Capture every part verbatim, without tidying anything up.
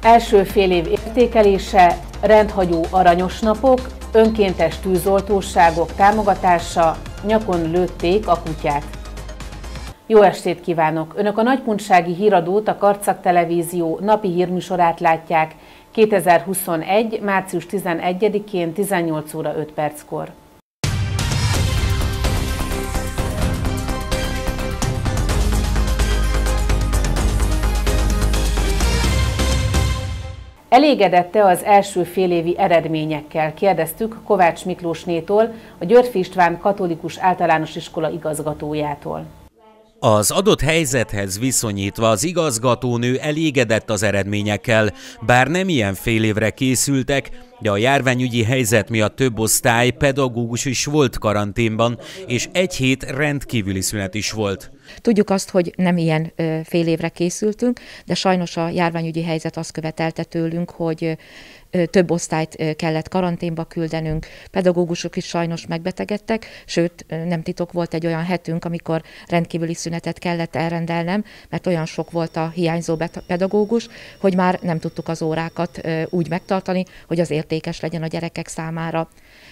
Első félév értékelése, rendhagyó aranyos napok, önkéntes tűzoltóságok támogatása, nyakon lőtték a kutyát. Jó estét kívánok! Önök a nagykunsági híradót, a Karcag Televízió napi hírműsorát látják kétezer-huszonegy. március tizenegyedikén tizennyolc óra öt perckor. Elégedette az első félévi eredményekkel? Kérdeztük Kovács Miklósnétól, a Györffy István Katolikus Általános Iskola igazgatójától. Az adott helyzethez viszonyítva az igazgatónő elégedett az eredményekkel, bár nem ilyen fél évre készültek, de a járványügyi helyzet miatt több osztály, pedagógus is volt karanténban, és egy hét rendkívüli szünet is volt. Tudjuk azt, hogy nem ilyen fél évre készültünk, de sajnos a járványügyi helyzet azt követelte tőlünk, hogy több osztályt kellett karanténba küldenünk, pedagógusok is sajnos megbetegedtek, sőt, nem titok, volt egy olyan hetünk, amikor rendkívüli szünetet kellett elrendelnem, mert olyan sok volt a hiányzó pedagógus, hogy már nem tudtuk az órákat úgy megtartani, hogy az értékes legyen a gyerekek számára.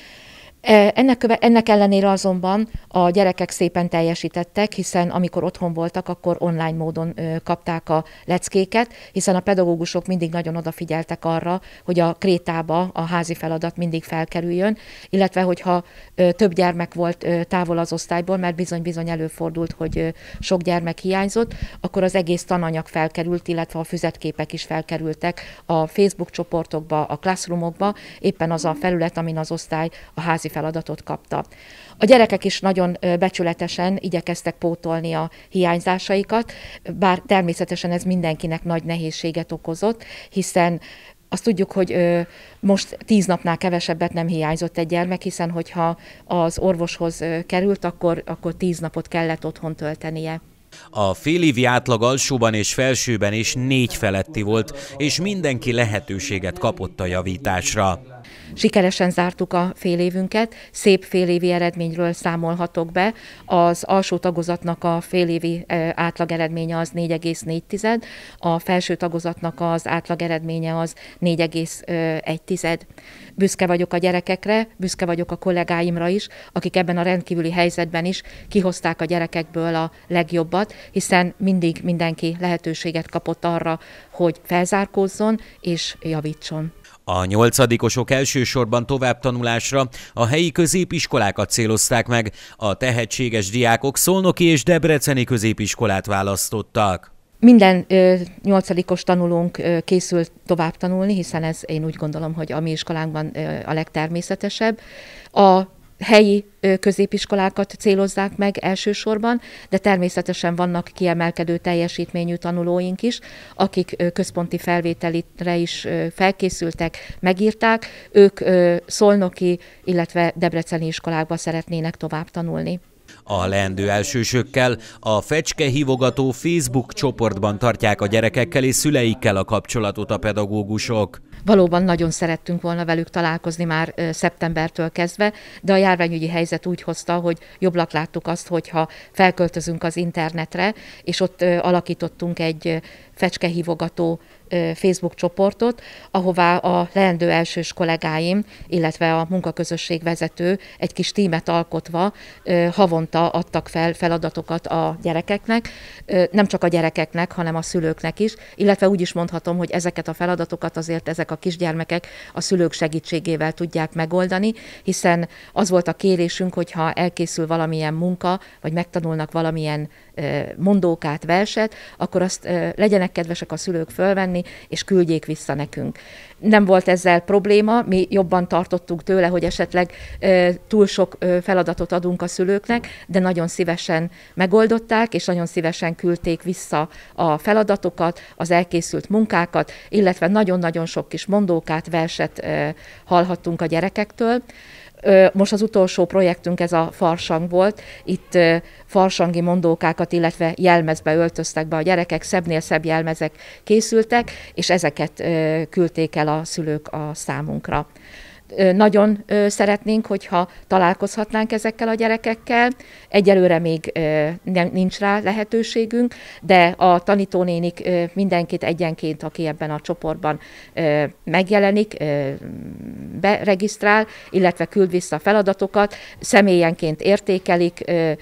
Ennek, ennek ellenére azonban a gyerekek szépen teljesítettek, hiszen amikor otthon voltak, akkor online módon kapták a leckéket, hiszen a pedagógusok mindig nagyon odafigyeltek arra, hogy a krétába a házi feladat mindig felkerüljön, illetve hogyha több gyermek volt távol az osztályból, mert bizony-bizony előfordult, hogy sok gyermek hiányzott, akkor az egész tananyag felkerült, illetve a füzetképek is felkerültek a Facebook csoportokba, a classroomokba, éppen az a felület, amin az osztály a házi feladatot kapta. A gyerekek is nagyon becsületesen igyekeztek pótolni a hiányzásaikat, bár természetesen ez mindenkinek nagy nehézséget okozott, hiszen azt tudjuk, hogy most tíz napnál kevesebbet nem hiányzott egy gyermek, hiszen hogyha az orvoshoz került, akkor, akkor tíz napot kellett otthon töltenie. A félévi átlag alsóban és felsőben is négy feletti volt, és mindenki lehetőséget kapott a javításra. Sikeresen zártuk a fél évünket, szép félévi eredményről számolhatok be. Az alsó tagozatnak a félévi átlag eredménye az négy egész négy, a felső tagozatnak az átlag eredménye az négy egész egy. Büszke vagyok a gyerekekre, büszke vagyok a kollégáimra is, akik ebben a rendkívüli helyzetben is kihozták a gyerekekből a legjobbat, hiszen mindig mindenki lehetőséget kapott arra, hogy felzárkózzon és javítson. A nyolcadikosok elsősorban továbbtanulásra a helyi középiskolákat célozták meg, a tehetséges diákok szolnoki és debreceni középiskolát választottak. Minden ö, nyolcadikos tanulónk ö, készül tovább tanulni, hiszen ez én úgy gondolom, hogy a mi iskolánkban ö, a legtermészetesebb. A helyi középiskolákat célozzák meg elsősorban, de természetesen vannak kiemelkedő teljesítményű tanulóink is, akik központi felvételire is felkészültek, megírták, ők szolnoki, illetve debreceni iskolákba szeretnének tovább tanulni. A leendő elsősökkel a Fecske hívogató Facebook csoportban tartják a gyerekekkel és szüleikkel a kapcsolatot a pedagógusok. Valóban nagyon szerettünk volna velük találkozni már szeptembertől kezdve, de a járványügyi helyzet úgy hozta, hogy jobbnak láttuk azt, hogyha felköltözünk az internetre, és ott alakítottunk egy Fecske hívogató Facebook csoportot, ahová a leendő elsős kollégáim, illetve a munkaközösség vezető egy kis tímet alkotva havonta adtak fel feladatokat a gyerekeknek, nem csak a gyerekeknek, hanem a szülőknek is, illetve úgy is mondhatom, hogy ezeket a feladatokat azért ezek a kisgyermekek a szülők segítségével tudják megoldani, hiszen az volt a kérésünk, hogyha elkészül valamilyen munka, vagy megtanulnak valamilyen mondókát, verset, akkor azt legyenek kedvesek a szülők fölvenni, és küldjék vissza nekünk. Nem volt ezzel probléma, mi jobban tartottunk tőle, hogy esetleg túl sok feladatot adunk a szülőknek, de nagyon szívesen megoldották, és nagyon szívesen küldték vissza a feladatokat, az elkészült munkákat, illetve nagyon-nagyon sok kis mondókát, verset hallhattunk a gyerekektől. Most az utolsó projektünk ez a farsang volt, itt farsangi mondókákat, illetve jelmezbe öltöztek be a gyerekek, szebbnél szebb jelmezek készültek, és ezeket küldték el a szülők a számunkra. Nagyon szeretnénk, hogyha találkozhatnánk ezekkel a gyerekekkel. Egyelőre még nem, nincs rá lehetőségünk, de a tanítónénik mindenkit egyenként, aki ebben a csoportban megjelenik, beregisztrál, illetve küld vissza feladatokat, személyenként értékelik,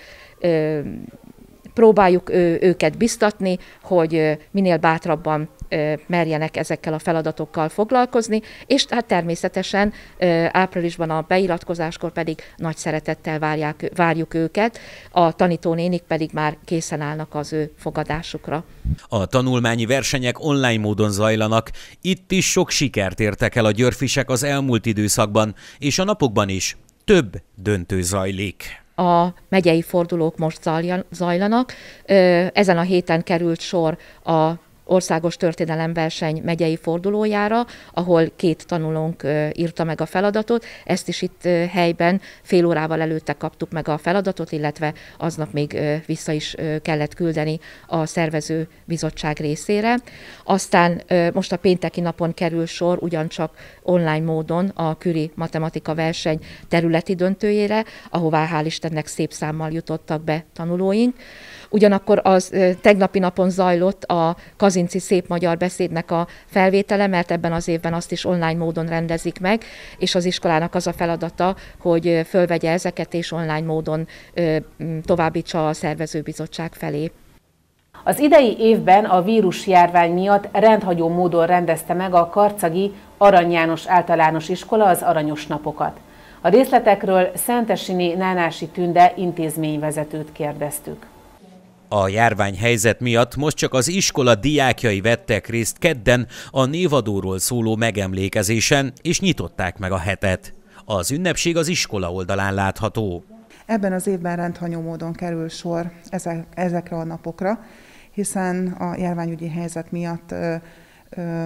próbáljuk őket biztatni, hogy minél bátrabban merjenek ezekkel a feladatokkal foglalkozni, és hát természetesen áprilisban a beiratkozáskor pedig nagy szeretettel várják, várjuk őket, a tanítónénik pedig már készen állnak az ő fogadásukra. A tanulmányi versenyek online módon zajlanak, itt is sok sikert értek el a győrfisek az elmúlt időszakban, és a napokban is több döntő zajlik. A megyei fordulók most zajlanak. Ezen a héten került sor a országos történelemverseny megyei fordulójára, ahol két tanulónk írta meg a feladatot. Ezt is itt helyben fél órával előtte kaptuk meg a feladatot, illetve aznap még vissza is kellett küldeni a szervező bizottság részére. Aztán most a pénteki napon kerül sor ugyancsak online módon a Küri matematika verseny területi döntőjére, ahová hál' Istennek szép számmal jutottak be tanulóink. Ugyanakkor az tegnapi napon zajlott a Kazinczy Szép Magyar Beszédnek a felvétele, mert ebben az évben azt is online módon rendezik meg, és az iskolának az a feladata, hogy fölvegye ezeket, és online módon továbbítsa a szervezőbizottság felé. Az idei évben a vírusjárvány miatt rendhagyó módon rendezte meg a karcagi Arany János Általános Iskola az Aranyos Napokat. A részletekről Szentesiny Nánási Tünde intézményvezetőt kérdeztük. A járványhelyzet miatt most csak az iskola diákjai vettek részt kedden a névadóról szóló megemlékezésen, és nyitották meg a hetet. Az ünnepség az iskola oldalán látható. Ebben az évben rendhagyó módon kerül sor ezek, ezekre a napokra, hiszen a járványügyi helyzet miatt ö, ö,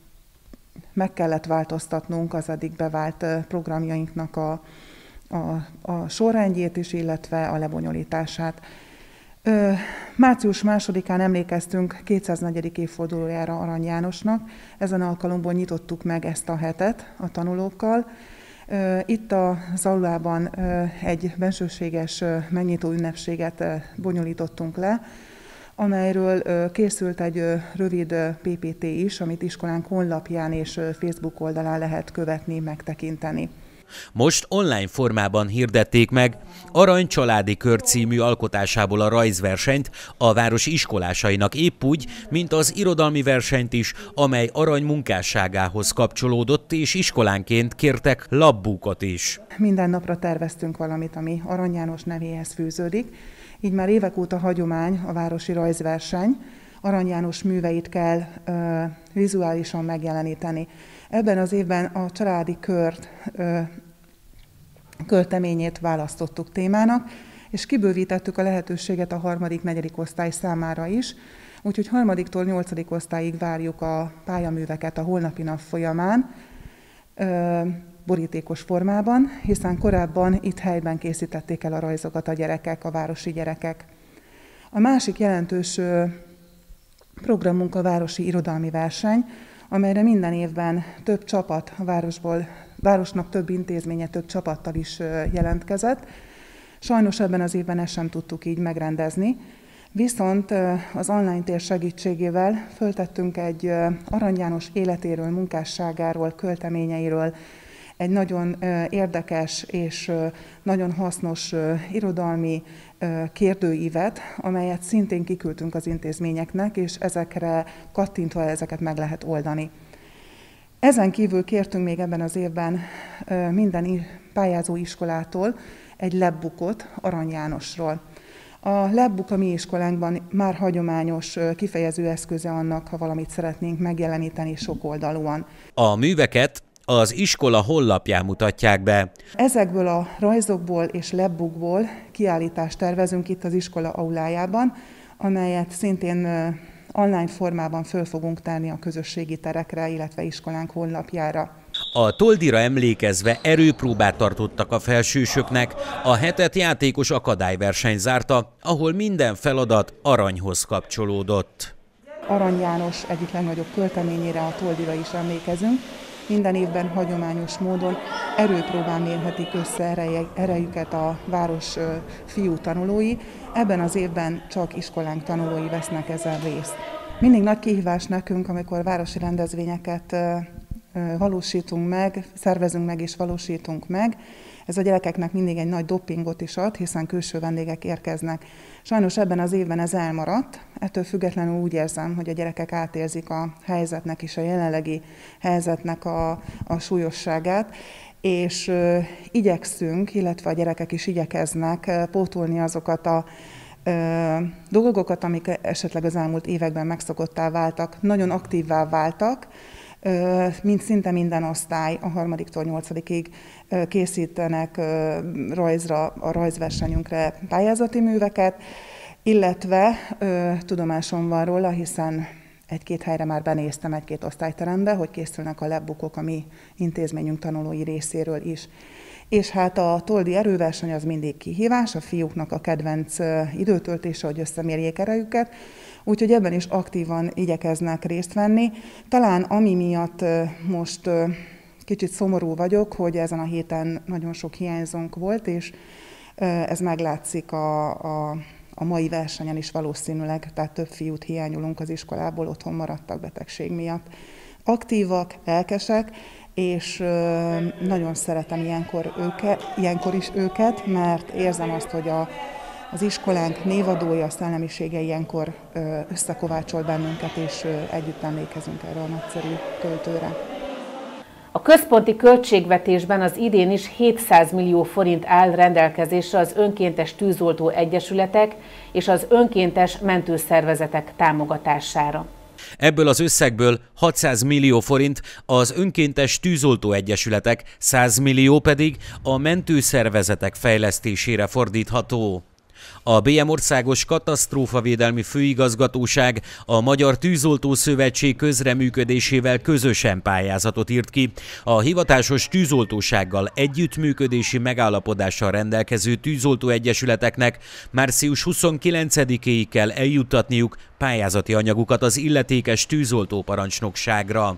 meg kellett változtatnunk az eddig bevált programjainknak a, a, a sorrendjét is, illetve a lebonyolítását. Ö, március másodikán emlékeztünk kétszáznegyedik évfordulójára Arany Jánosnak. Ezen alkalomból nyitottuk meg ezt a hetet a tanulókkal. Ö, itt az aulában ö, egy bensőséges ö, megnyitó ünnepséget ö, bonyolítottunk le, amelyről ö, készült egy ö, rövid ö, pé pé té is, amit iskolánk honlapján és ö, Facebook oldalán lehet követni, megtekinteni. Most online formában hirdették meg Arany Családi Kör című alkotásából a rajzversenyt a város iskolásainak, épp úgy, mint az irodalmi versenyt is, amely Arany munkásságához kapcsolódott, és iskolánként kértek labbúkot is. Minden napra terveztünk valamit, ami Arany János nevéhez fűződik, így már évek óta hagyomány a városi rajzverseny. Arany János műveit kell ö, vizuálisan megjeleníteni. Ebben az évben a családi kört, ö, költeményét választottuk témának, és kibővítettük a lehetőséget a harmadik, negyedik osztály számára is, úgyhogy harmadiktól nyolcadik osztályig várjuk a pályaműveket a holnapi nap folyamán, ö, borítékos formában, hiszen korábban itt helyben készítették el a rajzokat a gyerekek, a városi gyerekek. A másik jelentős ö, programunk a városi irodalmi verseny, amelyre minden évben több csapat a városból, városnak több intézménye, több csapattal is jelentkezett. Sajnos ebben az évben ezt sem tudtuk így megrendezni, viszont az online tér segítségével föltettünk egy Arany János életéről, munkásságáról, költeményeiről egy nagyon érdekes és nagyon hasznos irodalmi kérdőívet, amelyet szintén kiküldtünk az intézményeknek, és ezekre kattintva ezeket meg lehet oldani. Ezen kívül kértünk még ebben az évben minden pályázó iskolától egy labbookot Arany Jánosról. A labbook a mi iskolánkban már hagyományos kifejező eszköze annak, ha valamit szeretnénk megjeleníteni sokoldalúan. A műveket az iskola honlapján mutatják be. Ezekből a rajzokból és labbookból kiállítást tervezünk itt az iskola aulájában, amelyet szintén online formában föl fogunk tárni a közösségi terekre, illetve iskolánk honlapjára. A Toldira emlékezve erőpróbát tartottak a felsősöknek, a hetet játékos akadályverseny zárta, ahol minden feladat aranyhoz kapcsolódott. Arany János egyik legnagyobb költeményére, a Toldira is emlékezünk, minden évben hagyományos módon erőpróbán mérhetik össze erejüket a város fiú tanulói. Ebben az évben csak iskolánk tanulói vesznek ezen részt. Mindig nagy kihívás nekünk, amikor városi rendezvényeket valósítunk meg, szervezünk meg és valósítunk meg. Ez a gyerekeknek mindig egy nagy dopingot is ad, hiszen külső vendégek érkeznek. Sajnos ebben az évben ez elmaradt, ettől függetlenül úgy érzem, hogy a gyerekek átérzik a helyzetnek és a jelenlegi helyzetnek a, a súlyosságát, és ö, igyekszünk, illetve a gyerekek is igyekeznek ö, pótolni azokat a ö, dolgokat, amik esetleg az elmúlt években megszokottá váltak, nagyon aktívvá váltak, mint szinte minden osztály a harmadiktól nyolcadikig készítenek rajzra, a rajzversenyünkre pályázati műveket, illetve tudomásom van róla, hiszen egy-két helyre már benéztem egy-két osztályterembe, hogy készülnek a lebbukok a mi intézményünk tanulói részéről is. És hát a toldi erőverseny az mindig kihívás, a fiúknak a kedvenc időtöltése, hogy összemérjék erejüket, úgyhogy ebben is aktívan igyekeznek részt venni. Talán ami miatt most kicsit szomorú vagyok, hogy ezen a héten nagyon sok hiányzónk volt, és ez meglátszik a, a, a mai versenyen is valószínűleg, tehát több fiút hiányolunk az iskolából, otthon maradtak betegség miatt. Aktívak, lelkesek, és nagyon szeretem ilyenkor, őket, ilyenkor is őket, mert érzem azt, hogy a, az iskolánk névadója, a szellemisége ilyenkor összekovácsol bennünket, és együtt emlékezünk erre a nagyszerű költőre. A központi költségvetésben az idén is hétszáz millió forint áll rendelkezésre az önkéntes tűzoltó egyesületek és az önkéntes mentőszervezetek támogatására. Ebből az összegből hatszáz millió forint az önkéntes tűzoltó egyesületek, száz millió pedig a mentőszervezetek fejlesztésére fordítható. A bé em Országos Katasztrófavédelmi Főigazgatóság a Magyar Tűzoltó Szövetség közreműködésével közösen pályázatot írt ki. A hivatásos tűzoltósággal együttműködési megállapodással rendelkező tűzoltóegyesületeknek március huszonkilencedikéig kell eljuttatniuk pályázati anyagukat az illetékes tűzoltóparancsnokságra.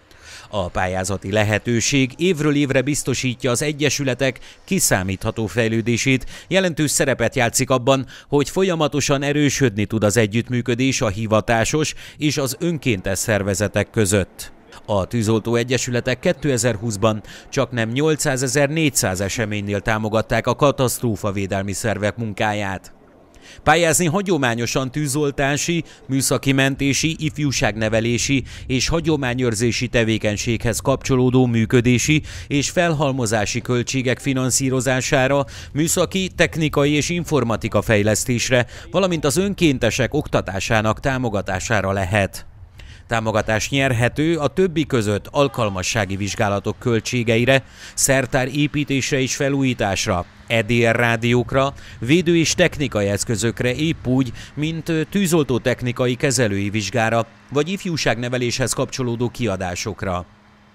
A pályázati lehetőség évről évre biztosítja az egyesületek kiszámítható fejlődését, jelentős szerepet játszik abban, hogy folyamatosan erősödni tud az együttműködés a hivatásos és az önkéntes szervezetek között. A tűzoltó egyesületek kétezer-húszban csaknem nyolcszázezer-négyszáz eseménynél támogatták a katasztrófavédelmi szervek munkáját. Pályázni hagyományosan tűzoltási, műszaki mentési, ifjúságnevelési és hagyományőrzési tevékenységhez kapcsolódó működési és felhalmozási költségek finanszírozására, műszaki, technikai és informatika fejlesztésre, valamint az önkéntesek oktatásának támogatására lehet. Támogatás nyerhető a többi között alkalmassági vizsgálatok költségeire, szertárépítésre és felújításra, é dé er rádiókra, védő- és technikai eszközökre épp úgy, mint tűzoltótechnikai kezelői vizsgára, vagy ifjúságneveléshez kapcsolódó kiadásokra.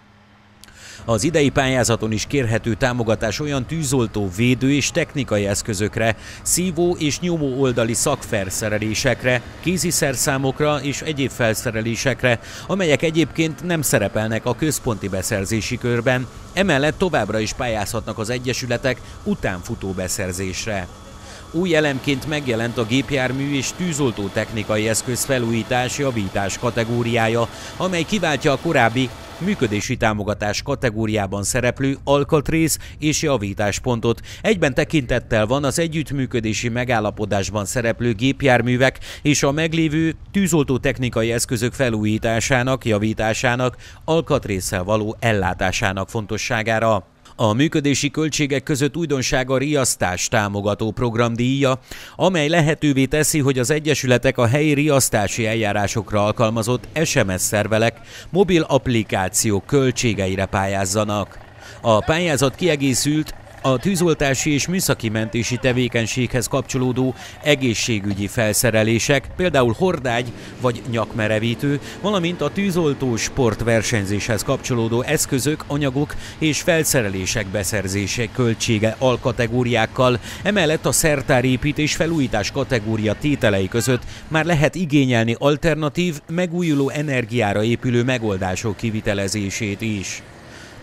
Az idei pályázaton is kérhető támogatás olyan tűzoltó védő- és technikai eszközökre, szívó- és nyomó oldali szakfelszerelésekre, kéziszerszámokra és egyéb felszerelésekre, amelyek egyébként nem szerepelnek a központi beszerzési körben, emellett továbbra is pályázhatnak az egyesületek utánfutó beszerzésre. Új elemként megjelent a gépjármű és tűzoltó technikai eszköz felújítás-javítás kategóriája, amely kiváltja a korábbi működési támogatás kategóriában szereplő alkatrész és javításpontot. Egyben tekintettel van az együttműködési megállapodásban szereplő gépjárművek és a meglévő tűzoltó technikai eszközök felújításának, javításának, alkatrésszel való ellátásának fontosságára. A működési költségek között újdonság a riasztás támogató programdíja, amely lehetővé teszi, hogy az egyesületek a helyi riasztási eljárásokra alkalmazott es em es szervelek, mobil applikációk költségeire pályázzanak. A pályázat kiegészült a tűzoltási és műszaki mentési tevékenységhez kapcsolódó egészségügyi felszerelések, például hordágy vagy nyakmerevítő, valamint a tűzoltó sportversenyzéshez kapcsolódó eszközök, anyagok és felszerelések beszerzése költsége alkategóriákkal, emellett a szertárépítés felújítás kategória tételei között már lehet igényelni alternatív, megújuló energiára épülő megoldások kivitelezését is.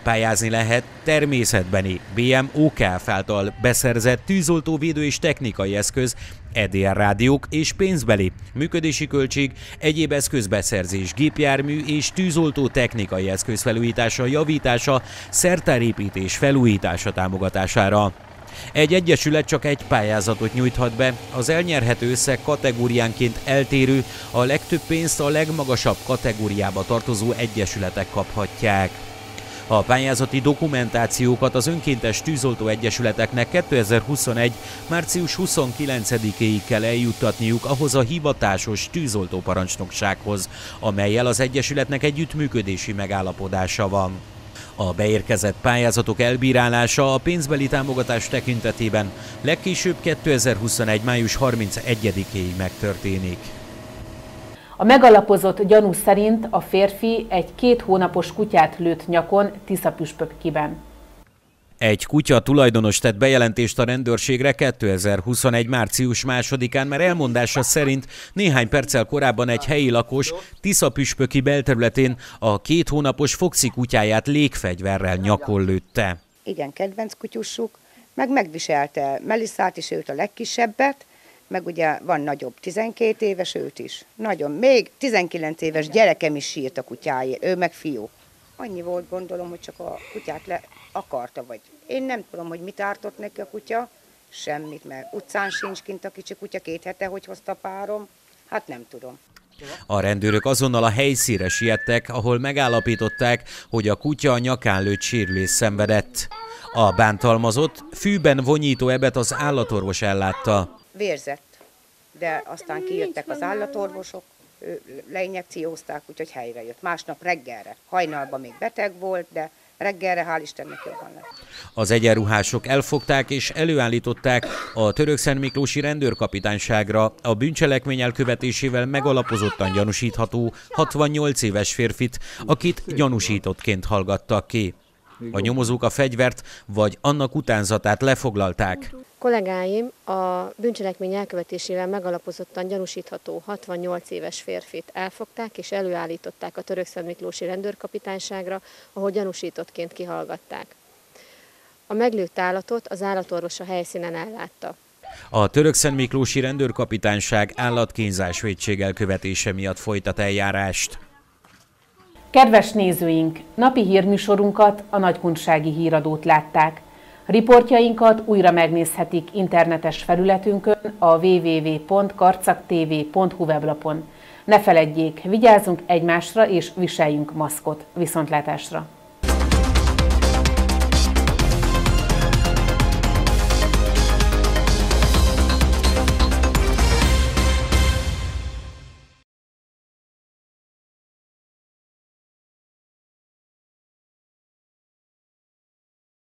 Pályázni lehet természetbeni bé em o ká ef által beszerzett tűzoltóvédő és technikai eszköz, é dé er rádiók és pénzbeli, működési költség, egyéb eszközbeszerzés, gépjármű és tűzoltó technikai eszköz felújítása, javítása, szertárépítés felújítása támogatására. Egy egyesület csak egy pályázatot nyújthat be, az elnyerhető összeg kategóriánként eltérő, a legtöbb pénzt a legmagasabb kategóriába tartozó egyesületek kaphatják. A pályázati dokumentációkat az önkéntes tűzoltó egyesületeknek kétezer-huszonegy. március huszonkilencedikéig kell eljuttatniuk ahhoz a hivatásos tűzoltóparancsnoksághoz, amellyel az egyesületnek együttműködési megállapodása van. A beérkezett pályázatok elbírálása a pénzbeli támogatás tekintetében legkésőbb kétezer-huszonegy. május harmincegyedikéig megtörténik. A megalapozott gyanú szerint a férfi egy két hónapos kutyát lőtt nyakon Tiszapüspökiben. Egy kutya tulajdonos tett bejelentést a rendőrségre kétezer-huszonegy. március másodikán, mert elmondása szerint néhány perccel korábban egy helyi lakos Tiszapüspöki belterületén a két hónapos foxy kutyáját légfegyverrel nyakon lőtte. Igen, kedvenc kutyussuk, meg megviselte Melissát is, őt a legkisebbet, meg ugye van nagyobb, tizenkét éves őt is. Nagyon, még tizenkilenc éves gyerekem is sírt a kutyáért, ő meg fiú. Annyi volt, gondolom, hogy csak a kutyát le akarta, vagy én nem tudom, hogy mit ártott neki a kutya, semmit, mert utcán sincs kint a kicsi kutya, két hete, hogy hozta párom, hát nem tudom. A rendőrök azonnal a helyszínre siettek, ahol megállapították, hogy a kutya a nyakán lőtt sérülést szenvedett. A bántalmazott fűben vonyító ebet az állatorvos ellátta. Vérzett, de aztán kijöttek az állatorvosok, leinjekciózták, úgyhogy helyre jött. Másnap reggelre, hajnalban még beteg volt, de reggelre hál' Istennek jobban lett. Az egyenruhások elfogták és előállították a Törökszentmiklósi rendőrkapitányságra a bűncselekmény elkövetésével megalapozottan gyanúsítható hatvannyolc éves férfit, akit gyanúsítottként hallgattak ki. A nyomozók a fegyvert vagy annak utánzatát lefoglalták. Kollégáim a bűncselekmény elkövetésével megalapozottan gyanúsítható hatvannyolc éves férfit elfogták és előállították a Törökszentmiklósi rendőrkapitányságra, ahol gyanúsítottként kihallgatták. A meglőtt állatot az állatorvos a helyszínen ellátta. A Törökszentmiklósi rendőrkapitányság állatkínzás vétség elkövetése miatt folytat eljárást. Kedves nézőink, napi hírműsorunkat, a Nagykunsági Híradót látták. Riportjainkat újra megnézhetik internetes felületünkön, a double-u double-u double-u pont karcagtv pont hu weblapon. Ne feledjék, vigyázzunk egymásra és viseljünk maszkot. Viszontlátásra!